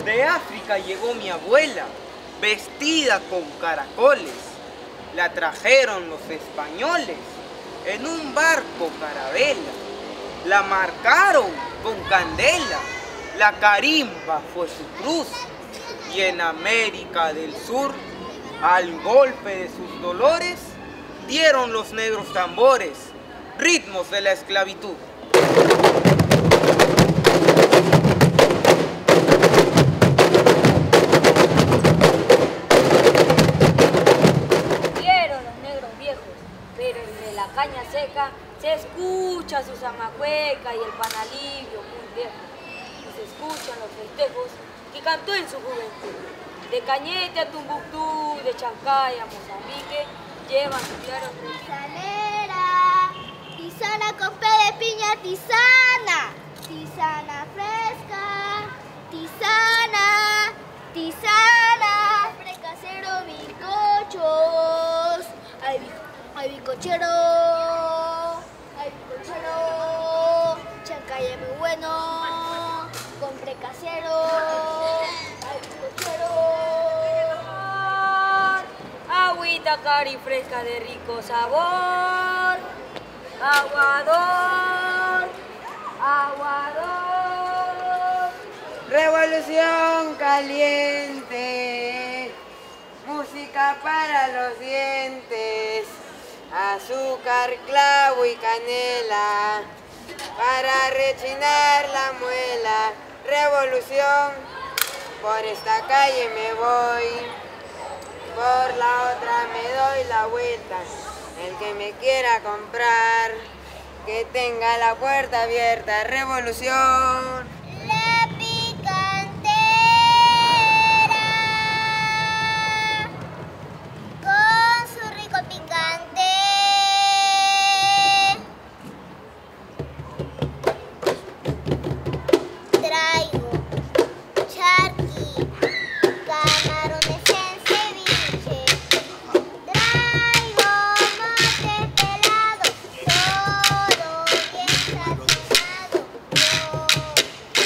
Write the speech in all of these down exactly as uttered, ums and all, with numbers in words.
De África llegó mi abuela, vestida con caracoles. La trajeron los españoles en un barco carabela. La marcaron con candela. La carimba fue su cruz. Y en América del Sur, al golpe de sus dolores, dieron los negros tambores, ritmos de la esclavitud. Dieron los negros viejos, pero desde la caña seca se escucha su zamacueca y el panalivio muy viejo. Y se escuchan los festejos que cantó en su juventud. De Cañete a Tumbuctú, de Chancay a Mozambique, llevan su claro Tisanera, tisana con pe de piña, tisana, tisana fresca, tisana, tisana, frecasero, bizcochos, ay, ay bizcochero, ay bizcochero, Chancay es muy bueno, con frecasero, ay bizcochero. Agüita cari fresca de rico sabor, aguador, aguador. Revolución caliente, música para los dientes, azúcar, clavo y canela, para rechinar la muela. Revolución, por esta calle me voy, por la otra me doy la vuelta. El que me quiera comprar, que tenga la puerta abierta. Revolución. La picantera, con su rico picante. Traigo charqui, camarones en ceviche. Traigo mote pelado, todo bien sazonado. Yo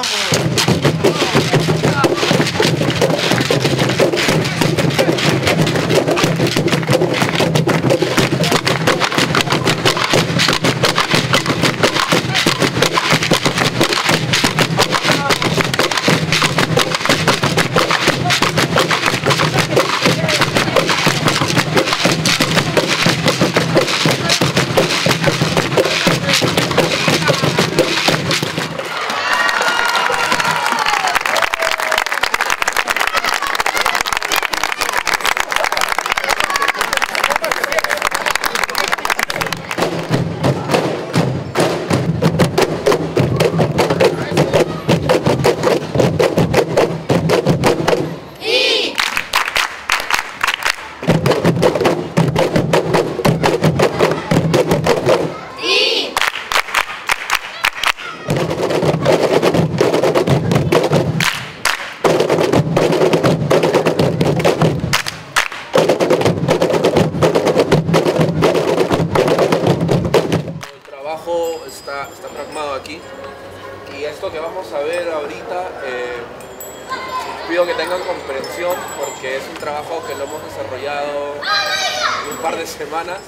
Está, está plasmado aquí, y esto que vamos a ver ahorita eh, pido que tengan comprensión porque es un trabajo que lo hemos desarrollado en un par de semanas.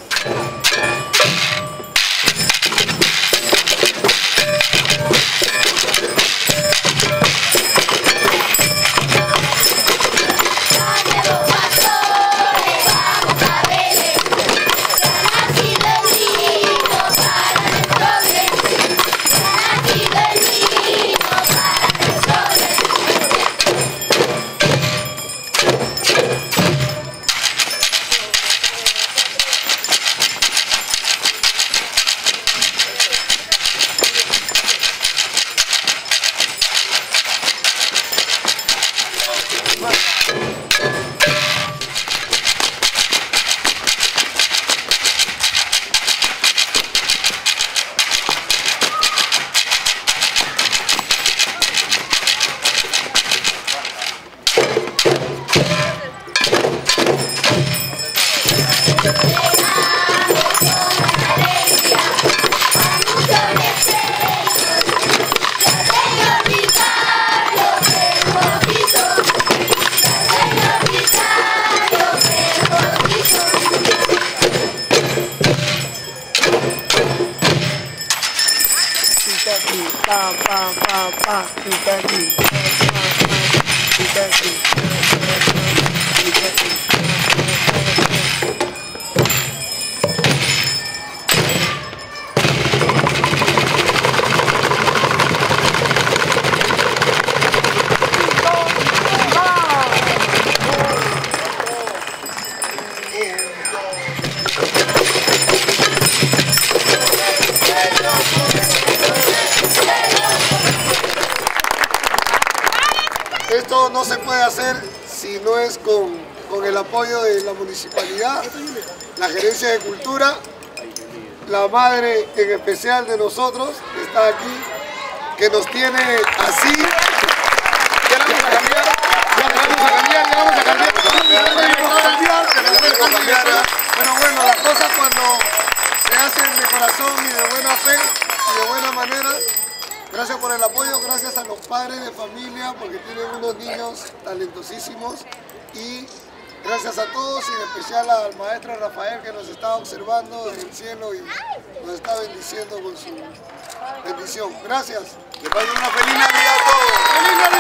Pa, pa, pa, pa, Kentucky. Kentucky. Kentucky. Esto no se puede hacer si no es con, con el apoyo de la municipalidad, la gerencia de cultura, la madre en especial de nosotros que está aquí, que nos tiene así. Ya vamos a cambiar, ya vamos a cambiar, ya vamos a cambiar, ya vamos a cambiar. Pero bueno, las cosas cuando se hacen de corazón y de buena fe y de buena manera. Gracias por el apoyo, gracias a los padres de familia porque tienen unos niños talentosísimos, y gracias a todos y en especial al maestro Rafael que nos está observando desde el cielo y nos está bendiciendo con su bendición. Gracias. Que pasen una feliz Navidad a todos. ¡Feliz Navidad!